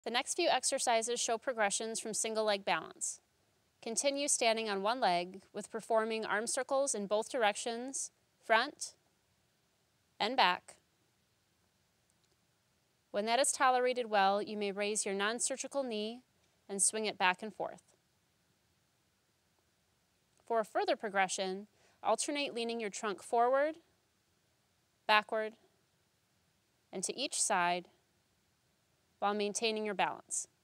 The next few exercises show progressions from single leg balance. Continue standing on one leg with performing arm circles in both directions, front and back. When that is tolerated well, you may raise your non-surgical knee and swing it back and forth. For a further progression, alternate leaning your trunk forward, backward, and to each side while maintaining your balance.